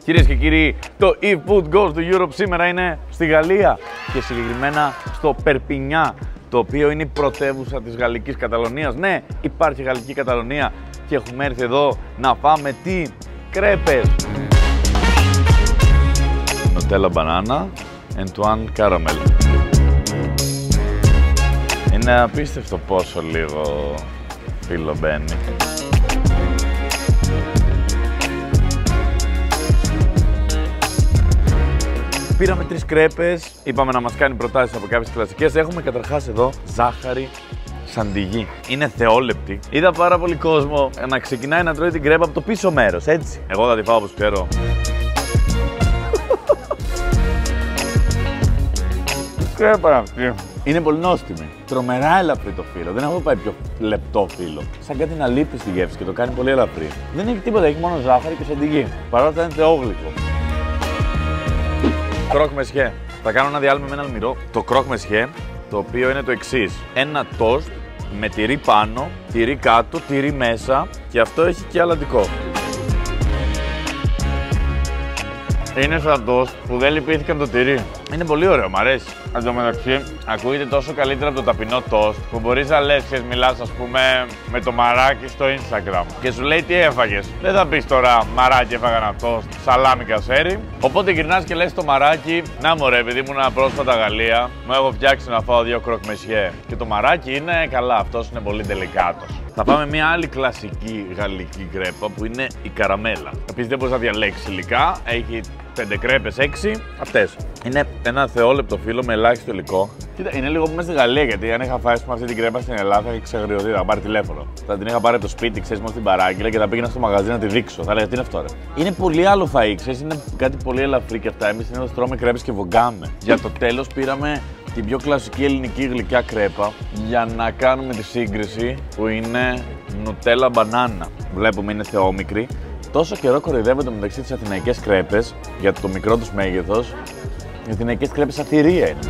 Κυρίες και κύριοι, το eFood Goes to Europe σήμερα είναι στη Γαλλία και συγκεκριμένα στο Περπινιά, το οποίο είναι η πρωτεύουσα της Γαλλικής Καταλωνίας. Ναι, υπάρχει Γαλλική Καταλωνία και έχουμε έρθει εδώ να φάμε τι? Κρέπες. Nutella banana, Antoine caramel. Είναι απίστευτο πόσο λίγο φύλλο μπαίνει. Πήραμε 3 κρέπες, είπαμε να μας κάνει προτάσεις από κάποιες κλασικές. Έχουμε καταρχάς εδώ ζάχαρη σαντιγί. Είναι θεόλεπτη. Είδα πάρα πολύ κόσμο να ξεκινάει να τρώει την κρέπα από το πίσω μέρος, έτσι. Εγώ θα τη φάω όπως ξέρω. Κρέπα αυτή. Είναι πολύ νόστιμη. Τρομερά ελαφρύ το φύλλο. Δεν έχω πάει πιο λεπτό φύλλο. Σαν κάτι να λείπει στη γεύση και το κάνει πολύ ελαφρύ. Δεν έχει τίποτα, έχει μόνο ζάχαρη και σαντιγί. Παρ' όλα αυτά είναι θεόγλυκο. Κρόκ μεσιέ. Θα κάνω ένα διάλειμμα με ένα αλμυρό. Το κρόκ μεσιέ, το οποίο είναι το εξής. Ένα τόστ με τυρί πάνω, τυρί κάτω, τυρί μέσα και αυτό έχει και αλατικό. Είναι σαν τόστ που δεν λυπήθηκαν το τυρί. Είναι πολύ ωραίο, μ' αρέσει. Εν τω μεταξύ, ακούγεται τόσο καλύτερα από το ταπεινό τόστ που μπορείς να λες και μιλάς, ας πούμε, με το μαράκι στο Instagram και σου λέει τι έφαγες. Δεν θα πεις τώρα μαράκι έφαγα ένα τόστ, σαλάμι κασέρι. Οπότε γυρνάς και λες το μαράκι, να μωρέ, επειδή ήμουν πρόσφατα Γαλλία, μου έχω φτιάξει να φάω 2 κροκ μεσιέ. Και το μαράκι είναι καλά, αυτός είναι πολύ τελικάτος. Θα πάμε μια άλλη κλασική γαλλική κρέπα που είναι η καραμέλα. Επίσης δεν μπορείς να διαλέξεις υλικά, έχει 5 κρέπες, 6 αυτές. Είναι ένα θεόλεπτο φύλλο με ελάχιστο υλικό. Κοίτα, είναι λίγο που είμαι στη Γαλλία, γιατί αν είχα φάει αυτή την κρέπα στην Ελλάδα θα είχα ξεγριωθεί, θα πάρει τηλέφωνο. Θα την είχα πάρει από το σπίτι, ξέρεις, μόνο στην παράγγελα και θα πήγαινα στο μαγαζί να τη δείξω. Θα έλεγα τι είναι αυτό, ρε. Είναι πολύ άλλο φαΐ, ξέρεις, είναι κάτι πολύ ελαφρύ και αυτά. Εμείς συνήθως τρώμε κρέπες και βογκάμε. Για το τέλος πήραμε την πιο κλασική ελληνική γλυκιά κρέπα για να κάνουμε τη σύγκριση που είναι Nutella banana. Βλέπουμε είναι θεόμικρη. Τόσο καιρό κοροϊδεύονται μεταξύ τις αθηναϊκές κρέπες για το μικρό τους μέγεθος. Οι αθηναϊκές κρέπες αφηρία είναι.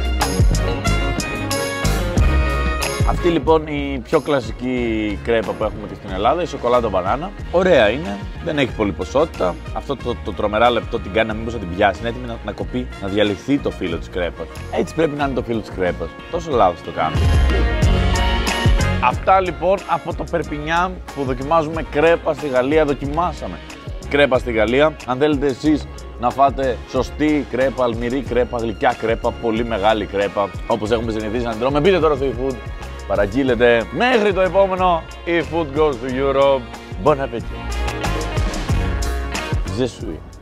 Αυτή λοιπόν η πιο κλασική κρέπα που έχουμε και στην Ελλάδα, η σοκολάτα μπανάνα. Ωραία είναι, δεν έχει πολύ ποσότητα. Αυτό το τρομερά λεπτό την κάνει να μην μπορεί να την πιάσει. Είναι έτοιμη να κοπεί, να διαλυθεί το φύλλο της κρέπας. Έτσι πρέπει να είναι το φύλλο της κρέπας. Τόσο λάθος το κάνουμε. Αυτά λοιπόν από το Περπινιά που δοκιμάζουμε κρέπα στη Γαλλία. Δοκιμάσαμε κρέπα στη Γαλλία. Αν θέλετε εσείς να φάτε σωστή κρέπα, αλμυρή κρέπα, γλυκιά κρέπα, πολύ μεγάλη κρέπα, όπως έχουμε συνηθίσει να την τρώμε, μπείτε τώρα στο eFood, παραγγείλετε. Μέχρι το επόμενο eFood Goes to Europe. Bon appétit. Je suis.